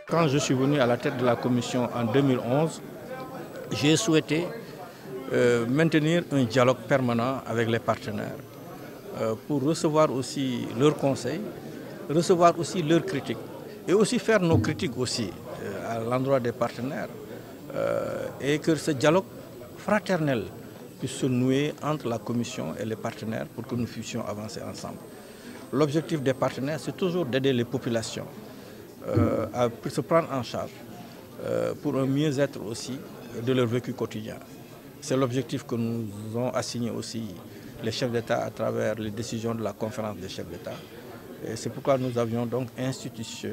Quand je suis venu à la tête de la commission en 2011, j'ai souhaité maintenir un dialogue permanent avec les partenaires pour recevoir aussi leurs conseils, recevoir aussi leurs critiques et aussi faire nos critiques aussi à l'endroit des partenaires et que ce dialogue fraternel puisse se nouer entre la commission et les partenaires pour que nous puissions avancer ensemble. L'objectif des partenaires, c'est toujours d'aider les populations à se prendre en charge pour un mieux-être aussi de leur vécu quotidien. C'est l'objectif que nous ont assigné aussi les chefs d'État à travers les décisions de la conférence des chefs d'État. C'est pourquoi nous avions donc institué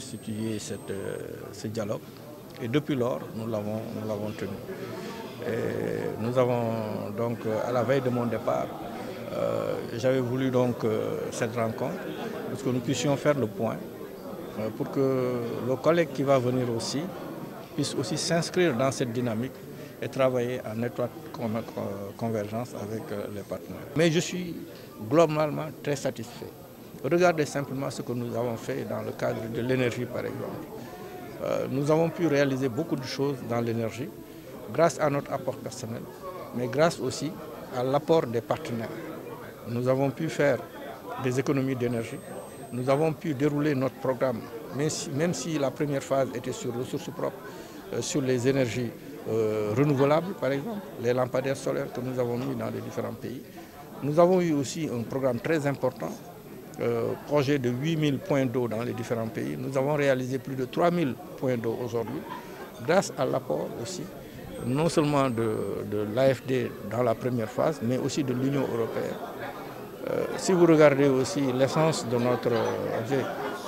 ce dialogue. Et depuis lors, nous l'avons tenu. Et nous avons donc, à la veille de mon départ, j'avais voulu donc cette rencontre pour que nous puissions faire le point, pour que le collègue qui va venir aussi puisse aussi s'inscrire dans cette dynamique et travailler en étroite convergence avec les partenaires. Mais je suis globalement très satisfait. Regardez simplement ce que nous avons fait dans le cadre de l'énergie, par exemple. Nous avons pu réaliser beaucoup de choses dans l'énergie grâce à notre apport personnel, mais grâce aussi à l'apport des partenaires. Nous avons pu faire des économies d'énergie. Nous avons pu dérouler notre programme, même si la première phase était sur ressources propres, sur les énergies renouvelables, par exemple, les lampadaires solaires que nous avons mis dans les différents pays. Nous avons eu aussi un programme très important, projet de 8000 points d'eau dans les différents pays. Nous avons réalisé plus de 3000 points d'eau aujourd'hui, grâce à l'apport aussi, non seulement de l'AFD dans la première phase, mais aussi de l'Union européenne. Si vous regardez aussi l'essence de notre objet,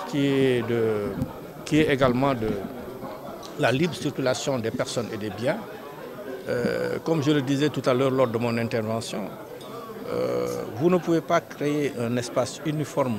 qui est également de la libre circulation des personnes et des biens, comme je le disais tout à l'heure lors de mon intervention, vous ne pouvez pas créer un espace uniforme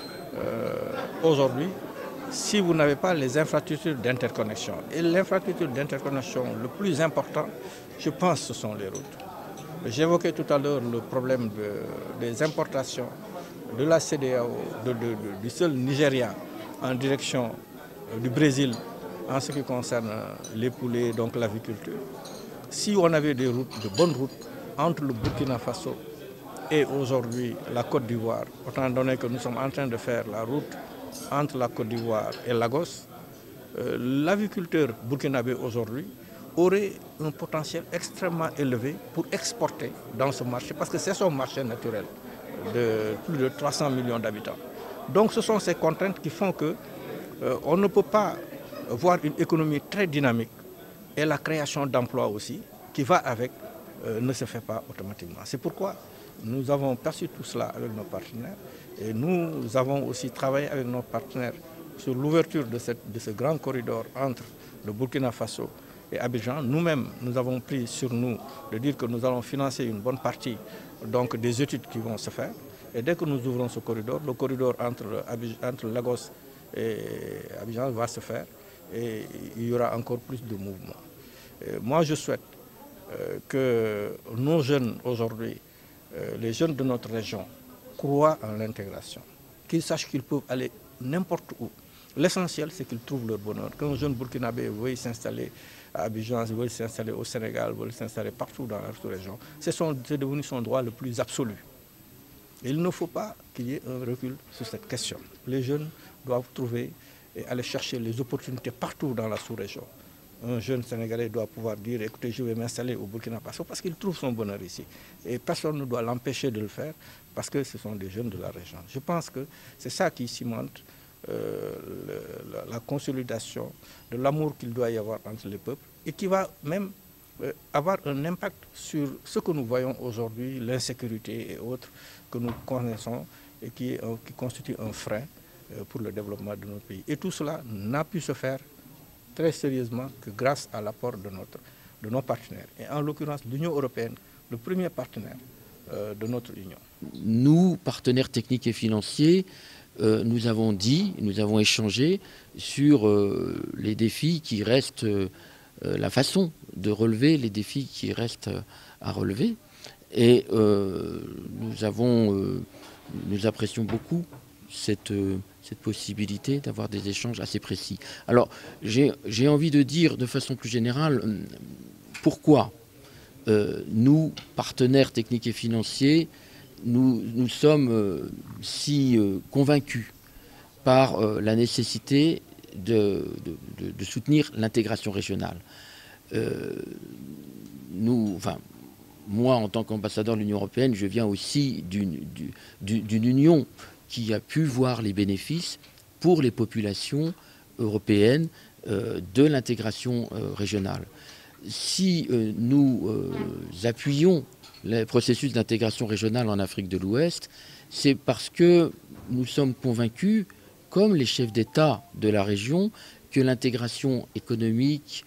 aujourd'hui si vous n'avez pas les infrastructures d'interconnexion. Et l'infrastructure d'interconnexion, le plus important, je pense, ce sont les routes. J'évoquais tout à l'heure le problème des importations de la CEDEAO, du seul Nigeria en direction du Brésil en ce qui concerne les poulets, donc l'aviculture. Si on avait des routes, de bonnes routes entre le Burkina Faso et aujourd'hui la Côte d'Ivoire, autant donné que nous sommes en train de faire la route entre la Côte d'Ivoire et Lagos, l'aviculteur burkinabé aujourd'hui aurait un potentiel extrêmement élevé pour exporter dans ce marché, parce que c'est son marché naturel de plus de 300 millions d'habitants. Donc ce sont ces contraintes qui font qu'on ne peut pas voir une économie très dynamique et la création d'emplois aussi, qui va avec, ne se fait pas automatiquement. C'est pourquoi nous avons perçu tout cela avec nos partenaires et nous avons aussi travaillé avec nos partenaires sur l'ouverture de ce grand corridor entre le Burkina Faso et Abidjan. Nous-mêmes, nous avons pris sur nous de dire que nous allons financer une bonne partie donc, des études qui vont se faire. Et dès que nous ouvrons ce corridor, le corridor entre Lagos et Abidjan va se faire et il y aura encore plus de mouvements. Et moi, je souhaite que nos jeunes aujourd'hui, les jeunes de notre région, croient en l'intégration, qu'ils sachent qu'ils peuvent aller n'importe où. L'essentiel, c'est qu'ils trouvent leur bonheur. Qu'un jeune burkinabé veuille s'installer à Abidjan, veuille s'installer au Sénégal, veuille s'installer partout dans la région, c'est devenu son droit le plus absolu. Et il ne faut pas qu'il y ait un recul sur cette question. Les jeunes doivent trouver et aller chercher les opportunités partout dans la sous-région. Un jeune Sénégalais doit pouvoir dire, écoutez, je vais m'installer au Burkina Faso parce qu'il trouve son bonheur ici. Et personne ne doit l'empêcher de le faire parce que ce sont des jeunes de la région. Je pense que c'est ça qui cimente la consolidation de l'amour qu'il doit y avoir entre les peuples et qui va même avoir un impact sur ce que nous voyons aujourd'hui, l'insécurité et autres que nous connaissons et qui constitue un frein pour le développement de notre pays. Et tout cela n'a pu se faire très sérieusement que grâce à l'apport de nos partenaires. Et en l'occurrence, l'Union européenne, le premier partenaire de notre Union. Nous, partenaires techniques et financiers, nous avons échangé sur les défis qui restent, la façon de relever les défis qui restent à relever. Et nous apprécions beaucoup cette possibilité d'avoir des échanges assez précis. Alors, j'ai envie de dire de façon plus générale, pourquoi nous, partenaires techniques et financiers, nous sommes si convaincus par la nécessité de soutenir l'intégration régionale. Moi, en tant qu'ambassadeur de l'Union européenne, je viens aussi d'une union qui a pu voir les bénéfices pour les populations européennes de l'intégration régionale. Si nous appuyons le processus d'intégration régionale en Afrique de l'Ouest, c'est parce que nous sommes convaincus, comme les chefs d'État de la région, que l'intégration économique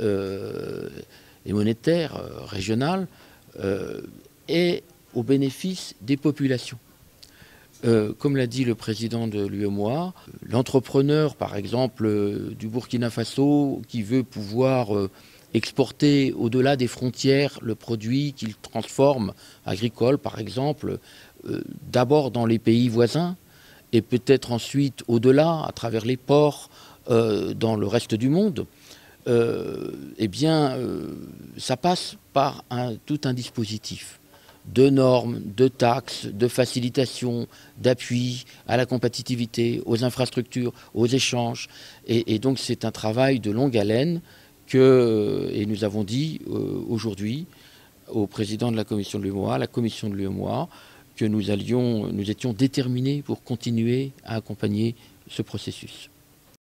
et monétaire régionale est au bénéfice des populations. Comme l'a dit le président de l'UEMOA, l'entrepreneur, par exemple, du Burkina Faso, qui veut pouvoir exporter au-delà des frontières le produit qu'il transforme, agricole par exemple, d'abord dans les pays voisins, et peut-être ensuite au-delà, à travers les ports, dans le reste du monde, ça passe par tout un dispositif de normes, de taxes, de facilitation, d'appui à la compétitivité, aux infrastructures, aux échanges. Et donc c'est un travail de longue haleine et nous avons dit aujourd'hui au président de la commission de l'UEMOA, à la commission de l'UEMOA, que nous étions déterminés pour continuer à accompagner ce processus.